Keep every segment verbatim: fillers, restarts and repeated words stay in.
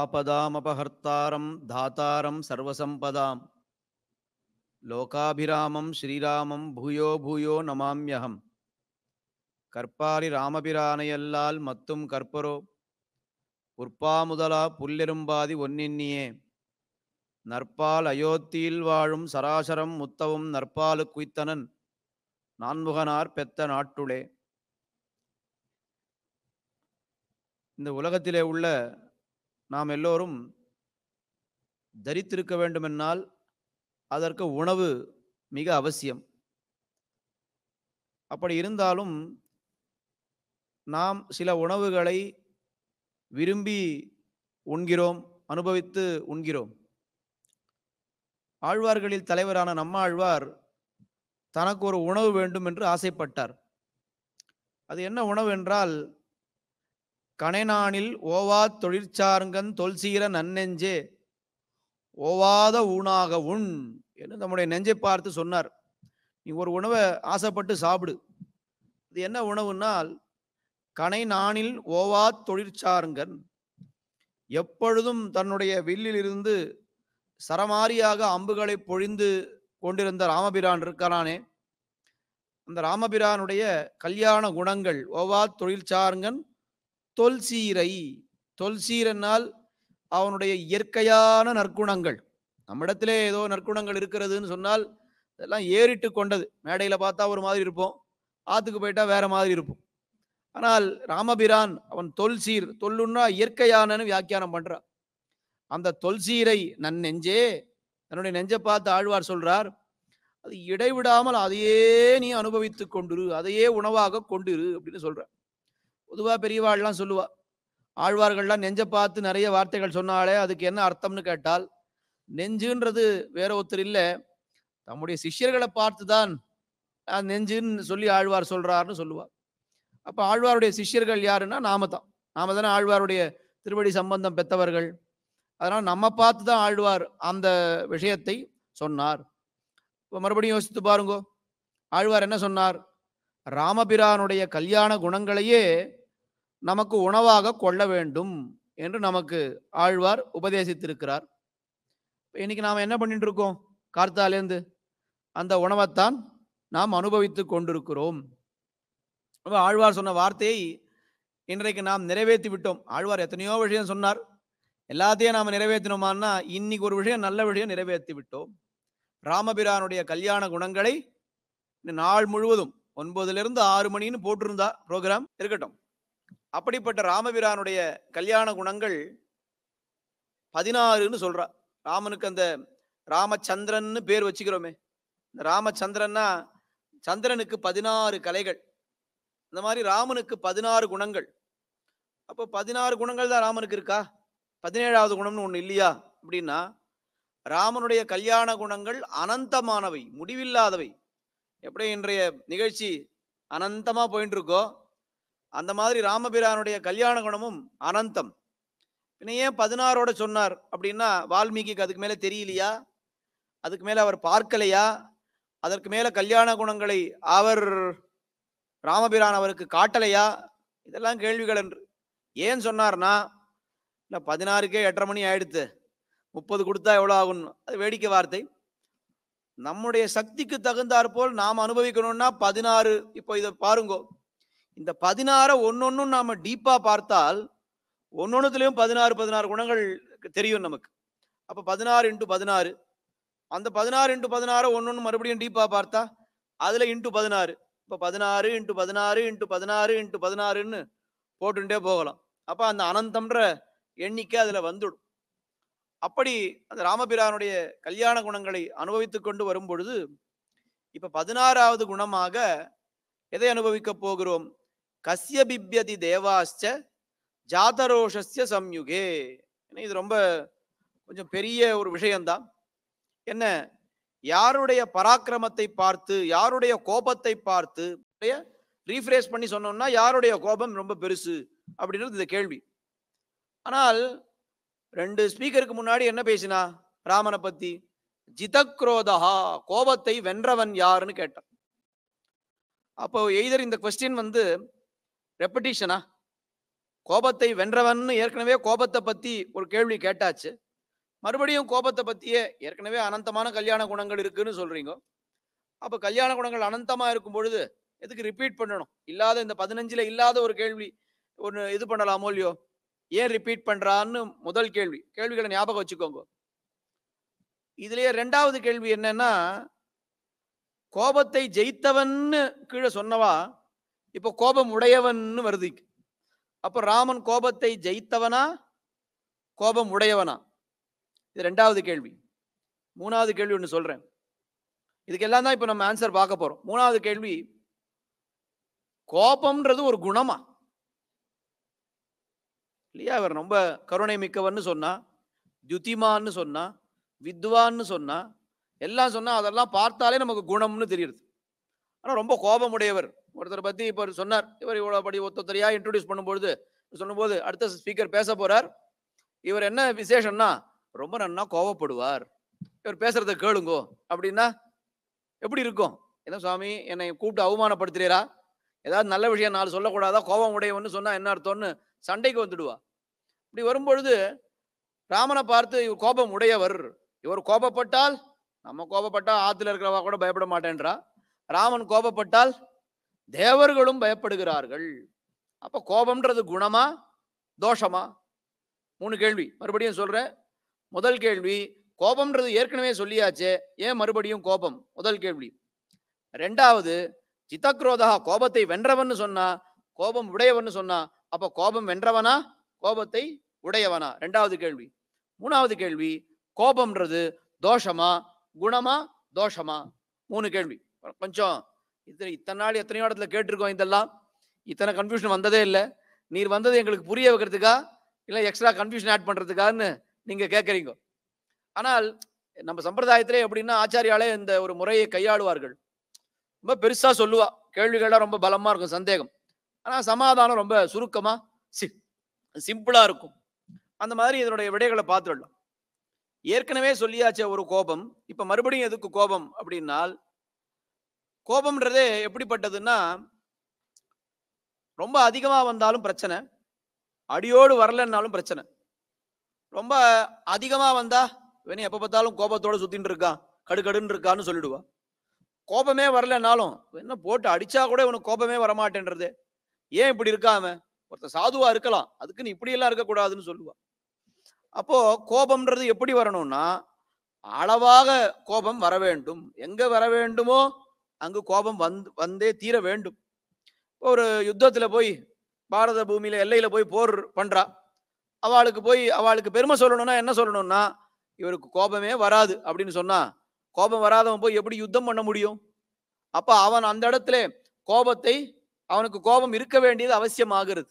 ஆபதாமபஹர்த்தாரம் தாத்தாரம் சர்வசம்பதாம் லோகாபிராமம் ஸ்ரீராமம் பூயோ பூயோ நமாம்யகம். கற்பாரி ராமபிரானையல்லால் மத்தும் கற்பரோ உற்பாமுதலா புல்லெரும்பாதி ஒன்னின்னியே நற்பால் அயோத்தியில் வாழும் சராசரம் முத்தவும் நற்பாலு குய்த்தனன் நான்முகனார் பெத்த நாட்டுளே. இந்த உலகத்திலே உள்ள நாம் எல்லோரும் தரித்திருக்க வேண்டுமென்னால் அதற்கு உணவு மிக அவசியம். அப்படி இருந்தாலும் நாம் சில உணவுகளை விரும்பி உண்கிறோம், அனுபவித்து உண்கிறோம். ஆழ்வார்களில் தலைவரான நம்மாழ்வார் தனக்கு ஒரு உணவு வேண்டும் என்று ஆசைப்பட்டார். அது என்ன உணவு என்றால், கணைநானில் ஓவா தொழிற்சார்கன் தொல்சீர நன்னெஞ்சே ஓவாத ஊனாக உண் என்று நம்முடைய நெஞ்சை பார்த்து சொன்னார். நீ ஒரு உணவை ஆசைப்பட்டு சாப்பிடு. அது என்ன உணவுனால், கணை நானில் ஓவா தொழிற்சார்கன், எப்பொழுதும் தன்னுடைய வில்லிலிருந்து சரமாரியாக அம்புகளை பொழிந்து கொண்டிருந்த ராமபிரான் இருக்கிறானே, அந்த ராமபிரானுடைய கல்யாண குணங்கள் ஓவா தொழிற்சார்கன் தொல்சீரை. தொல்சீரனால் அவனுடைய இயற்கையான நற்குணங்கள். நம்மிடத்திலே ஏதோ நற்குணங்கள் இருக்கிறதுன்னு சொன்னால் இதெல்லாம் ஏறிட்டு கொண்டது. மேடையில் பார்த்தா ஒரு மாதிரி இருப்போம், ஆற்றுக்கு போயிட்டா வேற மாதிரி இருப்போம். ஆனால் ராமபிரான் அவன் தொல்சீர், தொல்லுன்னா இயற்கையானன்னு வியாக்கியானம் பண்றான். அந்த தொல்சீரை நன் நெஞ்சே, தன்னுடைய நெஞ்சை பார்த்து ஆழ்வார் சொல்றார், அது இடைவிடாமல் அதையே நீ அனுபவித்து கொண்டிரு, அதையே உணவாக கொண்டிரு அப்படின்னு சொல்றார். பொதுவாக பெரியவாள்லாம் சொல்லுவா, ஆழ்வார்கள்லாம் நெஞ்சை பார்த்து நிறைய வார்த்தைகள் சொன்னாலே அதுக்கு என்ன அர்த்தம்னு கேட்டால், நெஞ்சுன்றது வேற ஒருத்தர் இல்லை, தம்முடைய சிஷ்யர்களை பார்த்து தான் நெஞ்சுன்னு சொல்லி ஆழ்வார் சொல்றாருன்னு சொல்லுவார். அப்போ ஆழ்வாருடைய சிஷ்யர்கள் யாருன்னா நாம தான். நாம தானே ஆழ்வாருடைய திருவடி சம்பந்தம் பெற்றவர்கள். அதனால் நம்ம பார்த்து தான் ஆழ்வார் அந்த விஷயத்தை சொன்னார். இப்போ மறுபடியும் யோசித்து பாருங்கோ, ஆழ்வார் என்ன சொன்னார்? ராமபிரானுடைய கல்யாண குணங்களையே நமக்கு உணவாக கொள்ள வேண்டும் என்று நமக்கு ஆழ்வார் உபதேசித்திருக்கிறார். இன்னைக்கு நாம் என்ன பண்ணிட்டு இருக்கோம்? கார்த்தாலேருந்து அந்த உணவைத்தான் நாம் அனுபவித்து கொண்டிருக்கிறோம். ஆழ்வார் சொன்ன வார்த்தையை இன்றைக்கு நாம் நிறைவேற்றி விட்டோம். ஆழ்வார் எத்தனையோ விஷயம் சொன்னார், எல்லாத்தையும் நாம் நிறைவேற்றினோமான்னா இன்னைக்கு ஒரு விஷயம், நல்ல விஷயம் நிறைவேற்றி விட்டோம். ராமபிரானுடைய கல்யாண குணங்களை நாள் முழுவதும் ஒன்பதுல இருந்து ஆறு மணின்னு போட்டிருந்தா ப்ரோக்ராம் இருக்கட்டும். அப்படிப்பட்ட ராமபிரானுடைய கல்யாண குணங்கள் பதினாறுன்னு சொல்றா. ராமனுக்கு அந்த ராமச்சந்திரன் பேர் வச்சுக்கிறோமே, இந்த ராமச்சந்திரன்னா சந்திரனுக்கு பதினாறு கலைகள், இந்த மாதிரி ராமனுக்கு பதினாறு குணங்கள். அப்போ பதினாறு குணங்கள் தான் ராமனுக்கு இருக்கா? பதினேழாவது குணம்னு ஒன்று இல்லையா அப்படின்னா, ராமனுடைய கல்யாண குணங்கள் அனந்தமானவை, முடிவில்லாதவை. எப்படி இன்றைய நிகழ்ச்சி அனந்தமா போயிட்டு இருக்கோ, அந்த மாதிரி ராமபிரானுடைய கல்யாண குணமும் அனந்தம். பின்ன ஏன் பதினாறோட சொன்னார் அப்படின்னா, வால்மீகிக்கு அதுக்கு மேல தெரியலையா? அதுக்கு மேல அவர் பார்க்கலையா? அதற்கு மேல கல்யாண குணங்களை அவர் ராமபிரான் அவருக்கு காட்டலையா? இதெல்லாம் கேள்விகள் என்று. ஏன் சொன்னார்னா, இல்லை பதினாறுக்கே எட்டரை மணி ஆயிடுத்து, முப்பது கொடுத்தா எவ்வளோ ஆகும்? அது வேடிக்கை வார்த்தை. நம்முடைய சக்திக்கு தகுந்தாற் போல் நாம் அனுபவிக்கணும்னா பதினாறு. இப்போ இதை பாருங்கோ, இந்த பதினாறை ஒன்னொன்னும் நாம டீப்பா பார்த்தால் ஒன்னொன்னுத்திலையும் பதினாறு பதினாறு குணங்கள் தெரியும் நமக்கு. அப்போ பதினாறு இன்ட்டு பதினாறு, அந்த பதினாறு இன்ட்டு பதினாறு ஒன்னொன்னு மறுபடியும் டீப்பா பார்த்தா அதுல இன்ட்டு பதினாறு. இப்போ பதினாறு இன்ட்டு பதினாறு இன்ட்டு பதினாறு இன்ட்டு பதினாறுன்னு போட்டுட்டே போகலாம். அப்போ அந்த அனந்தம்ன்ற எண்ணிக்கை அதுல வந்துடும். அப்படி அந்த ராமபிரானுடைய கல்யாண குணங்களை அனுபவித்து கொண்டு வரும் பொழுது இப்ப பதினாறாவது குணமாக எதை அனுபவிக்க போகிறோம்? கஸ்ய பிப்யதி தேவாஸ்ச ஜாதரோஷஸ்ய சம்யுகே. இது ரொம்ப கொஞ்சம் பெரிய ஒரு விஷயம்தான். என்ன, யாருடைய பராக்கிரமத்தை பார்த்து, யாருடைய கோபத்தை பார்த்து, ரீஃப்ரேஸ் பண்ணி சொன்னோம்னா யாருடைய கோபம் ரொம்ப பெருசு அப்படின்றது இந்த கேள்வி. ஆனால் ரெண்டு ஸ்பீக்கருக்கு முன்னாடி என்ன பேசினா ராமனை பத்தி? ஜிதக்ரோதஹா, கோபத்தை வென்றவன் யாருன்னு கேட்டான். அப்போ எய்தர் இந்த கொஸ்டின் வந்து ரெப்படிஷனா, கோபத்தை வென்றவன் ஏற்கனவே கோபத்தை பத்தி ஒரு கேள்வி கேட்டாச்சு. மறுபடியும் கோபத்தை பத்தியே ஏற்கனவே அனந்தமான கல்யாண குணங்கள் இருக்குன்னு சொல்றீங்க. அப்ப கல்யாண குணங்கள் அனந்தமா இருக்கும் பொழுது எதுக்கு ரிப்பீட் பண்ணணும்? இல்லாத இந்த பதினஞ்சுல இல்லாத ஒரு கேள்வி ஒன்னு இது பண்ணலாமோ இல்லையோ? ஏன் ரிப்பீட் பண்றான்னு முதல் கேள்வி. கேள்விகளை ஞாபகம் வச்சுக்கோங்க. இதுலயே ரெண்டாவது கேள்வி என்னன்னா, கோபத்தை ஜெயித்தவன்னு கீழே சொன்னவா இப்ப கோபம் உடையவன்னு வருது. அப்ப ராமன் கோபத்தை ஜெயித்தவனா கோபம் உடையவனா? இது ரெண்டாவது கேள்வி. மூணாவது கேள்வி ஒன்று சொல்றேன். இதுக்கெல்லாம் தான் இப்ப நம்ம ஆன்சர் பார்க்க போறோம். மூணாவது கேள்வி, கோபம்ன்றது ஒரு குணமா இல்லையா? அவர் ரொம்ப கருணை மிக்கவன்னு சொன்னா, துதிமான்னு சொன்னா, வித்வான்னு சொன்னா, எல்லாம் சொன்னா அதெல்லாம் பார்த்தாலே நமக்கு குணம்னு தெரியுது. ஆனா ரொம்ப கோபமுடையவர். ஒருத்தர் பத்தி இப்ப சொன்னார், இவர் இவ்வளவு படி ஒத்தொத்தரையா இன்ட்ரோடியூஸ் பண்ணும்பொழுது சொல்லும்போது அடுத்த ஸ்பீக்கர் பேச போறார். இவர் என்ன விசேஷம்னா ரொம்ப நன்னா கோவப்படுவார். இவர் பேசுறத கேளுங்கோ அப்படின்னா எப்படி இருக்கும்? என்ன சுவாமி என்னை கூப்பிட்டு அவமானப்படுத்துறீரா? ஏதாவது நல்ல விஷயம் நாலு சொல்லக்கூடாதா? கோபம் உடையவன்னு சொன்னா என்ன அர்த்தம்னு சண்டைக்கு வந்துடுவா. இப்படி வரும்பொழுது ராமனை பார்த்து இவர் கோபம் உடையவர், இவர் கோபப்பட்டால் நம்ம கோபப்பட்டா ஆத்துல இருக்கிறவா கூட பயப்பட மாட்டேன்றா, ராமன் கோபப்பட்டால் தேவர்களும் பயப்படுகிறார்கள். அப்ப கோபம்ன்றது குணமா தோஷமா? மூணு கேள்வி மறுபடியும் சொல்றேன். முதல் கேள்வி, கோபம்ன்றது ஏற்கனவே சொல்லியாச்சே, ஏன் மறுபடியும் கோபம்? முதல் கேள்வி. ரெண்டாவது, சித்தக்ரோதா கோபத்தை வென்றவன் சொன்னா, கோபம் உடையவன் சொன்னா, அப்ப கோபம் வென்றவனா கோபத்தை உடையவனா? ரெண்டாவது கேள்வி. மூணாவது கேள்வி, கோபம்ன்றது தோஷமா குணமா தோஷமா? மூணு கேள்வி. கொஞ்சம் இத்தனை இத்தனை நாள் எத்தனையோ இடத்துல கேட்டிருக்கோம், இதெல்லாம் இத்தனை கன்ஃபியூஷன் வந்ததே இல்லை. நீர் வந்தது எங்களுக்கு புரிய வைக்கிறதுக்கா இல்லை எக்ஸ்ட்ரா கன்ஃபியூஷன் ஆட் பண்றதுக்கான்னு நீங்க கேட்கறீங்க. ஆனால் நம்ம சம்பிரதாயத்திலே எப்படின்னா ஆச்சாரியாலே இந்த ஒரு முறையை கையாளுவார்கள். ரொம்ப பெருசா சொல்லுவா, கேள்விகள்லாம் ரொம்ப பலமா இருக்கும், சந்தேகம். ஆனா சமாதானம் ரொம்ப சுருக்கமா சிம்பிளா இருக்கும். அந்த மாதிரி இதனுடைய விடைகளை பார்த்துடலாம். ஏற்கனவே சொல்லியாச்சே ஒரு கோபம், இப்ப மறுபடியும் எதுக்கு கோபம் அப்படின்னால், கோபம்ன்றதே எப்படிப்பட்டதுன்னா ரொம்ப அதிகமா வந்தாலும் பிரச்சனை, அடியோடு வரலன்னாலும் பிரச்சனை. ரொம்ப அதிகமா வந்தா வேணும் எப்ப பார்த்தாலும் கோபத்தோட சுத்தின்னு இருக்கான், கடுகடுன்னு இருக்கான்னு சொல்லிடுவா. கோபமே வரலன்னாலும் என்ன போட்டு அடிச்சா கூட இவனுக்கு கோபமே வரமாட்டேன்றது, ஏன் இப்படி இருக்காம? ஒருத்தர் சாதுவா இருக்கலாம், அதுக்கு நீ இப்படி எல்லாம் இருக்கக்கூடாதுன்னு சொல்லுவா. அப்போ கோபம்ன்றது எப்படி வரணும்னா அளவாக கோபம் வர வேண்டும். எங்க வர வேண்டுமோ அங்கு கோபம் வந்து வந்தே தீர வேண்டும். ஒரு யுத்தத்துல போய் பாரத பூமியில எல்லையில போய் போர் பண்றா, அவளுக்கு போய் அவளுக்கு பெருமை சொல்லணும்னா என்ன சொல்லணும்னா இவருக்கு கோபமே வராது அப்படின்னு சொன்னா, கோபம் வராதவன் போய் எப்படி யுத்தம் பண்ண முடியும்? அப்ப அவன் அந்த இடத்துல கோபத்தை, அவனுக்கு கோபம் இருக்க வேண்டியது அவசியமாகிறது.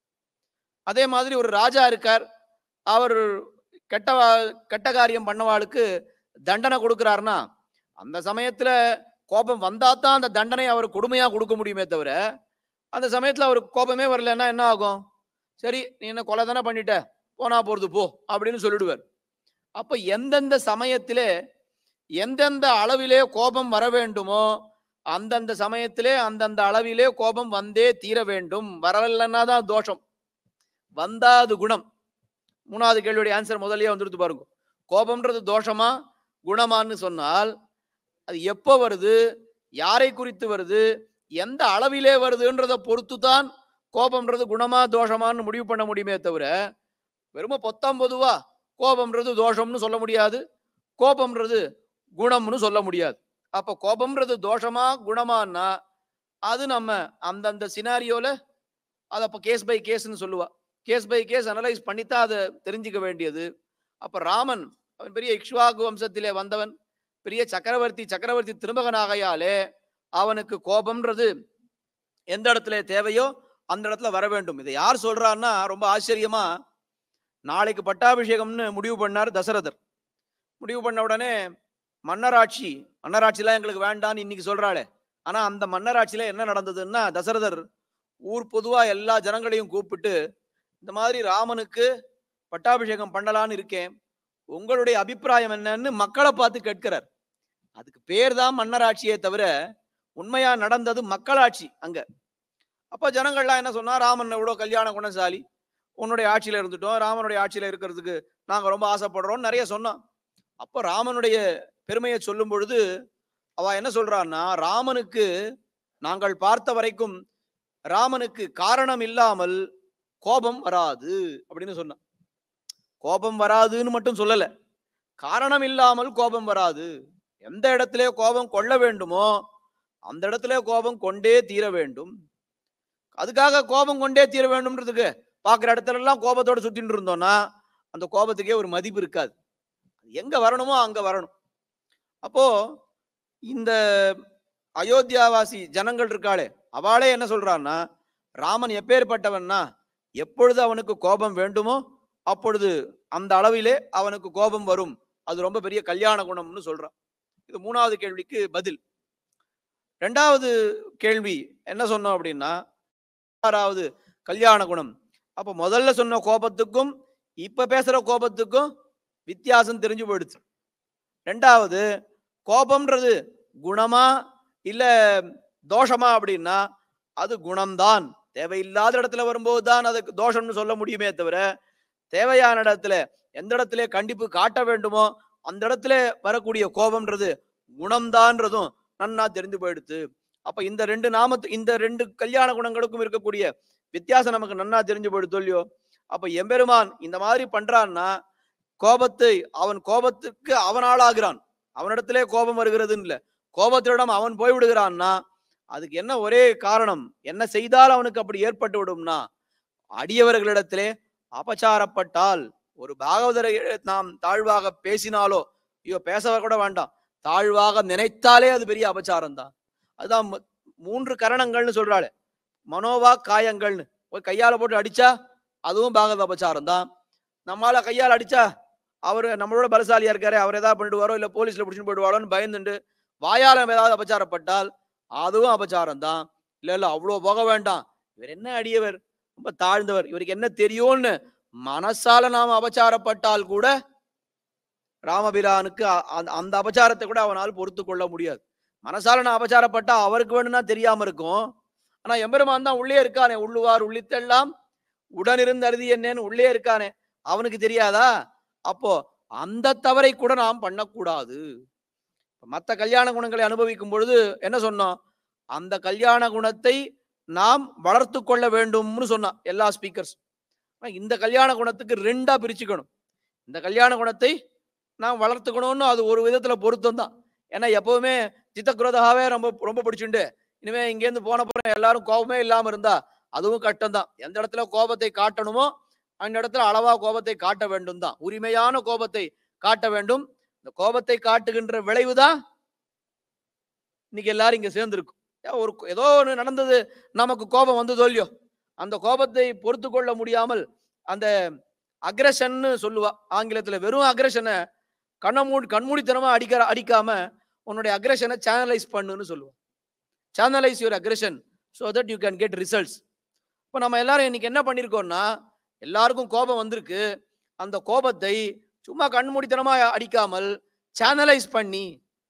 அதே மாதிரி ஒரு ராஜா இருக்கார், அவர் கெட்ட கெட்ட காரியம் பண்ணவாளுக்கு தண்டனை கொடுக்கிறாருன்னா அந்த சமயத்துல கோபம் வந்தாதான் அந்த தண்டனை அவர் கொடுமையா கொடுக்க முடியுமே தவிர, அந்த சமயத்துல அவருக்கு கோபமே வரலன்னா என்ன ஆகும்? சரி நீ என்ன கொலை தானே பண்ணிட்ட, போனா போறது போ அப்படின்னு சொல்லிடுவார். அப்ப எந்தெந்த சமயத்திலே எந்தெந்த அளவிலே கோபம் வர வேண்டுமோ அந்தந்த சமயத்திலே அந்தந்த அளவிலே கோபம் வந்தே தீர வேண்டும். வரலன்னா தான் தோஷம், வந்தாது குணம். மூணாவது கேள்வியுடைய ஆன்சர் முதல்லயே வந்துடுத்து பாருங்க. கோபம்ன்றது தோஷமா குணமான்னு சொன்னால் அது எப்போ வருது, யாரை குறித்து வருது, எந்த அளவிலே வருதுன்றதை பொறுத்து தான் கோபம்ன்றது குணமா தோஷமான்னு முடிவு பண்ண முடியுமே தவிர, வெறும் பொத்தாம் பொதுவா கோபம்ன்றது தோஷம்னு சொல்ல முடியாது, கோபம்ன்றது குணம்னு சொல்ல முடியாது. அப்ப கோபம்ன்றது தோஷமா குணமானா அது நம்ம அந்தந்த சினாரியோல அதை அப்ப கேஸ் பை கேஸ்ன்னு சொல்லுவா. கேஸ் பை கேஸ் அனலைஸ் பண்ணித்தான் அதை தெரிஞ்சுக்க வேண்டியது. அப்ப ராமன் அவன் பெரிய இக்ஷ்வாகு வம்சத்திலே வந்தவன், பெரிய சக்கரவர்த்தி சக்கரவர்த்தி திருமகனாகையாலே அவனுக்கு கோபம்ன்றது எந்த இடத்துல தேவையோ அந்த இடத்துல வர வேண்டும். இதை யார் சொல்றான்னா ரொம்ப ஆச்சரியமா, நாளைக்கு பட்டாபிஷேகம்னு முடிவு பண்ணார் தசரதர். முடிவு பண்ண உடனே மன்னராட்சி மன்னராட்சிலாம் எங்களுக்கு வேண்டான்னு இன்னைக்கு சொல்றாளே, ஆனா அந்த மன்னராட்சியில என்ன நடந்ததுன்னா தசரதர் ஊர் பொதுவா எல்லா ஜனங்களையும் கூப்பிட்டு இந்த மாதிரி ராமனுக்கு பட்டாபிஷேகம் பண்ணலான்னு இருக்கேன், உங்களுடைய அபிப்பிராயம் என்னன்னு மக்களை பார்த்து கேட்கிறார். அதுக்கு பேர் தான் மன்னராட்சியே தவிர உண்மையா நடந்தது மக்களாட்சி அங்க. அப்ப ஜனங்கள்லாம் என்ன சொன்னா, ராமன் எவ்வளவு கல்யாண குணசாலி, உன்னுடைய ஆட்சியில இருந்துட்டோம், ராமனுடைய ஆட்சியில இருக்கிறதுக்கு நாங்க ரொம்ப ஆசைப்படுறோம் நிறைய சொன்னான். அப்ப ராமனுடைய பெருமையை சொல்லும் பொழுது அவ என்ன சொல்றான்னா, ராமனுக்கு நாங்கள் பார்த்த வரைக்கும் ராமனுக்கு காரணம் இல்லாமல் கோபம் வராது அப்படின்னு சொன்னான். கோபம் வராதுன்னு மட்டும் சொல்லல, காரணம் இல்லாமல் கோபம் வராது. எந்த இடத்திலே கோபம் கொள்ள வேண்டுமோ அந்த இடத்திலே கோபம் கொண்டே தீர வேண்டும். அதுக்காக கோபம் கொண்டே தீர வேண்டும்ன்றதுக்கு பார்க்குற இடத்துல எல்லாம் கோபத்தோட சுத்திட்டு இருந்தோம்னா அந்த கோபத்துக்கே ஒரு மதிப்பு இருக்காது. எங்க வரணுமோ அங்க வரணும். அப்போ இந்த அயோத்தியாவாசி ஜனங்கள் இருக்காளே அவளே என்ன சொல்றான்னா, ராமன் எப்பேற்பட்டவன்னா எப்பொழுது அவனுக்கு கோபம் வேண்டுமோ அப்பொழுது அந்த அளவிலே அவனுக்கு கோபம் வரும். அது ரொம்ப பெரிய கல்யாண குணம்னு சொல்றான். இது மூணாவது கேள்விக்கு பதில். ரெண்டாவது கேள்வி என்ன சொன்னோம் அப்படின்னா, ஆறாவது கல்யாண குணம். அப்ப முதல்ல சொன்ன கோபத்துக்கும் இப்ப பேசுற கோபத்துக்கும் வித்தியாசம் தெரிஞ்சு போயிடுச்சு. ரெண்டாவது, கோபம்ன்றது குணமா இல்ல தோஷமா அப்படின்னா அது குணம்தான். தேவையில்லாத இடத்துல வரும்போது தான் அதுக்கு தோஷம்னு சொல்ல முடியுமே தவிர, தேவையான இடத்துல எந்த இடத்துல கண்டிப்பு காட்ட வேண்டுமோ அந்த இடத்துல வரக்கூடிய கோபம்ன்றது குணம்தான்றதும் நன்னா தெரிந்து போயிடுச்சு. அப்ப இந்த ரெண்டு நாமத்து இந்த ரெண்டு கல்யாண குணங்களுக்கும் இருக்கக்கூடிய வித்தியாசம் நமக்கு நன்னா தெரிஞ்சு போயிடுது இல்லையோ. அப்ப எம்பெருமான் இந்த மாதிரி பண்றான்னா கோபத்தை அவன் கோபத்துக்கு அவன் ஆளாகிறான். அவனிடத்திலே கோபம் வருகிறதுன்னு இல்லை, கோபத்திடம் அவன் போய்விடுகிறான்னா அதுக்கு என்ன ஒரே காரணம், என்ன செய்தால் அவனுக்கு அப்படி ஏற்பட்டு விடும்னா, அடியவர்களிடத்திலே அபச்சாரப்பட்டால், ஒரு பாகவதரை நாம் தாழ்வாக பேசினாலோ, ஐயோ பேச கூட வேண்டாம், தாழ்வாக நினைத்தாலே அது பெரிய அபச்சாரம் தான். அதுதான் மூன்று கரணங்கள்னு சொல்றாளே, மனோவா காயங்கள்னு. போய் கையால போட்டு அடிச்சா அதுவும் பாகவத அபச்சாரம் தான். நம்மளால கையால் அடிச்சா அவர் நம்மளோட பலசாலியா இருக்காரு, அவர் ஏதாவது பண்ணிடுவாரோ இல்ல போலீஸ்ல பிடிச்சிட்டு போயிடுவாரோன்னு பயந்துண்டு வாயால ஏதாவது அபச்சாரப்பட்டால் அதுவும் அபச்சாரம் தான். இல்ல இல்ல அவ்வளவு போக வேண்டாம், இவர் என்ன அடியவர், ரொம்ப தாழ்ந்தவர், இவருக்கு என்ன தெரியும்னு மனசால நாம் அபச்சாரப்பட்டால் கூட ராமபிரானுக்கு அந்த அபச்சாரத்தை கூட அவனால் பொறுத்து கொள்ள முடியாது. மனசால நான் அபச்சாரப்பட்டா அவருக்கு வேணும்னா தெரியாம இருக்கும். ஆனா எம்பெருமான் தான் உள்ளே இருக்கானே, உள்ளுவார் உள்ளித்தெல்லாம் உடனிருந்து அருதி என்னன்னு உள்ளே இருக்கானே, அவனுக்கு தெரியாதா? அப்போ அந்த தவறை கூட நாம் பண்ணக்கூடாது. மற்ற கல்யாண குணங்களை அனுபவிக்கும் பொழுது என்ன சொன்னோம், அந்த கல்யாண குணத்தை நாம் வளர்த்து கொள்ள வேண்டும்னு சொன்னான் எல்லா ஸ்பீக்கர்ஸ். இந்த கல்யாண குணத்துக்கு ரெண்டா பிரிச்சுக்கணும். இந்த கல்யாண குணத்தை நாம் வளர்த்துக்கணும்னு அது ஒரு விதத்துல பொருத்தம் தான். ஏன்னா எப்பவுமே சித்தக்ரோதாவே ரொம்ப ரொம்ப பிடிச்சுண்டு இனிமே இங்கேருந்து போன போற எல்லாரும் கோபமே இல்லாம இருந்தா அதுவும் கஷ்டம் தான். எந்த இடத்துல கோபத்தை காட்டணுமோ அந்த இடத்துல அளவா கோபத்தை காட்ட வேண்டும் தான், உரிமையான கோபத்தை காட்ட வேண்டும். இந்த கோபத்தை காட்டுகின்ற விளைவுதான் இன்னைக்கு எல்லாரும் இங்க சேர்ந்திருக்கும். ஒரு ஏதோ ஒன்று நடந்தது, நமக்கு கோபம் வந்ததோ இல்லையோ, அந்த கோபத்தை பொறுத்து கொள்ள முடியாமல் அந்த அக்ரஷன் சொல்லுவா ஆங்கிலத்துல, வெறும் அக்ரஷனை கண்ணமூடி கண்மூடித்தனமா அடிக்கிற அடிக்காம உன்னுடைய அக்ரஷனை சேனலைஸ் பண்ணுன்னு சொல்லுவா. Channelise your aggression so that you can get results. இப்போ நம்ம எல்லாரும் இன்னைக்கு என்ன பண்ணியிருக்கோம்னா, எல்லாருக்கும் கோபம் வந்திருக்கு, அந்த கோபத்தை சும்மா கண்மூடித்தனமா அடிக்காமல் சேனலைஸ் பண்ணி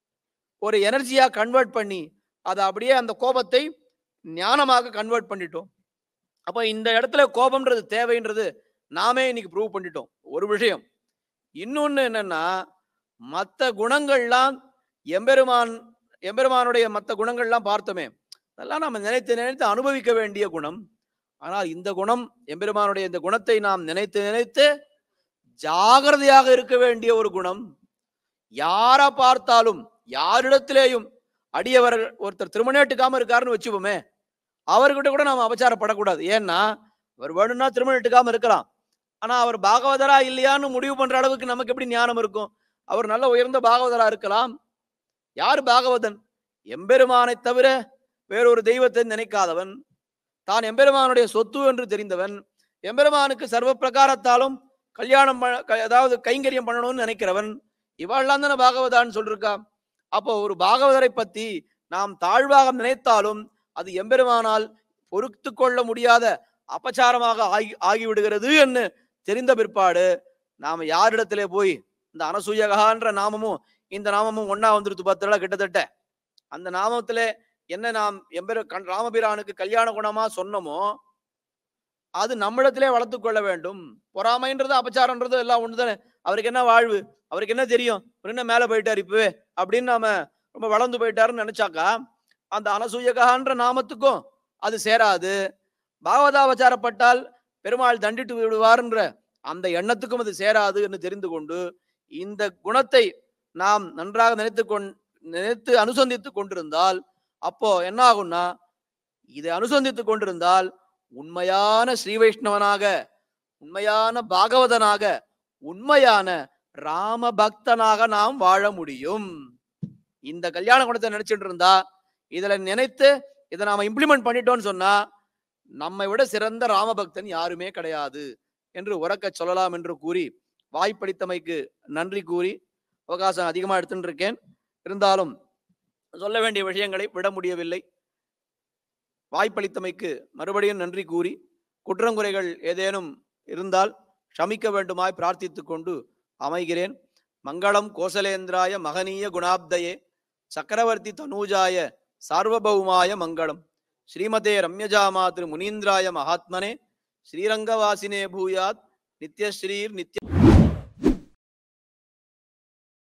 ஒரு எனர்ஜியா கன்வெர்ட் பண்ணி அதை அப்படியே அந்த கோபத்தை ஞானமாக கன்வெர்ட் பண்ணிட்டோம். அப்போ இந்த இடத்துல கோபம்ன்றது தேவைன்றது நாமே இன்னைக்கு ப்ரூவ் பண்ணிட்டோம் ஒரு விஷயம். இன்னொன்னு என்னன்னா, மற்ற குணங்கள்லாம் எம்பெருமான் எம்பெருமானுடைய மற்ற குணங்கள்லாம் பார்த்தோமே, அதெல்லாம் நம்ம நினைத்து நினைத்து அனுபவிக்க வேண்டிய குணம். ஆனால் இந்த குணம் எம்பெருமானுடைய இந்த குணத்தை நாம் நினைத்து நினைத்து ஜாகிரதையாக இருக்க வேண்டிய ஒரு குணம். யாரை பார்த்தாலும் யாரிடத்திலேயும் அடியவர் ஒருத்தர் திருமணேட்டுக்காம இருக்காருன்னு வச்சுப்போமே, அவர்கிட்ட கூட நாம் அபச்சாரப்படக்கூடாது. ஏன்னா அவர் வேணும்னா திருமணேட்டுக்காம இருக்கலாம், ஆனா அவர் பாகவதரா இல்லையான்னு முடிவு பண்ற அளவுக்கு நமக்கு எப்படி ஞானம் இருக்கும்? அவர் நல்ல உயர்ந்த பாகவதரா இருக்கலாம். யார் பாகவதன்? எம்பெருமானை தவிர வேறொரு தெய்வத்தை நினைக்காதவன், தான் எம்பெருமானுடைய சொத்து என்று தெரிந்தவன், எம்பெருமானுக்கு சர்வ பிரகாரத்தாலும் கல்யாணம் அதாவது கைங்கரியம் பண்ணணும்னு நினைக்கிறவன், இவாள்லாம் தானே பாகவதான்னு சொல்லிருக்கா. அப்போ ஒரு பாகவதரை பத்தி நாம் தாழ்வாக நினைத்தாலும் அது எம்பெருமானால் பொறுத்து கொள்ள முடியாத அபச்சாரமாக ஆகி ஆகிவிடுகிறது என்று தெரிந்த பிற்பாடு நாம யாரிடத்திலே போய் இந்த அனசூயகான்ற நாமமும் இந்த நாமமும் ஒன்னா வந்துருது பத்திரல கிட்டத்தட்ட. அந்த நாமத்திலே என்ன நாம் எம்பெரு ராமபிரானுக்கு கல்யாண குணமா சொன்னமோ அது நம்மிடத்திலே வளர்த்து கொள்ள வேண்டும். பொறாமைன்றது அபச்சாரன்றது எல்லாம் ஒண்ணுதானே. அவருக்கு என்ன வாழ்வு, அவருக்கு என்ன தெரியும், அவர் என்ன மேல போயிட்டாரு இப்பவே அப்படின்னு நாம ரொம்ப வளர்ந்து போயிட்டாருன்னு நினைச்சாக்கா அந்த அனசூயகான்ற நாமத்துக்கும் அது சேராது. பாகவதாபச்சாரப்பட்டால் பெருமாள் தண்டிட்டு விடுவார்ன்ற அந்த எண்ணத்துக்கும் அது சேராது என்று தெரிந்து கொண்டு இந்த குணத்தை நாம் நன்றாக நினைத்து கொண் நினைத்து அனுசந்தித்துக் கொண்டிருந்தால் அப்போ என்ன ஆகும்னா, இதை அனுசந்தித்துக் கொண்டிருந்தால் உண்மையான ஸ்ரீ வைஷ்ணவனாக, உண்மையான பாகவதனாக, உண்மையான ராம பக்தனாக நாம் வாழ முடியும். இந்த கல்யாண குணத்தை நினைச்சிட்டு இருந்தா, இதுல நினைத்து இதை நாம இம்ப்ளிமெண்ட் பண்ணிட்டோம்னு சொன்னா நம்மை விட சிறந்த ராமபக்தன் யாருமே கிடையாது என்று உறக்க சொல்லலாம் என்று கூறி வாய்ப்பளித்தமைக்கு நன்றி கூறி அவகாசம் அதிகமாக எடுத்துட்டு இருக்கேன். இருந்தாலும் சொல்ல வேண்டிய விஷயங்களை விட முடியவில்லை. வாய்ப்பளித்தமைக்கு மறுபடியும் நன்றி கூறி குற்றங்குறைகள் ஏதேனும் இருந்தால் க்ஷமிக்க வேண்டுமாய் பிரார்த்தித்துக் கொண்டு அமைகிறேன். மங்களம் கோசலேந்திராய மகனீய குணாப்தயே சக்கரவர்த்தி தனூஜாய சார்வபௌமாய மங்களம். ஸ்ரீமதே ரம்யஜாமாத்ரு முனீந்திராய மகாத்மனே ஸ்ரீரங்கவாசினே பூயாத் நித்யஸ்ரீர் நித்ய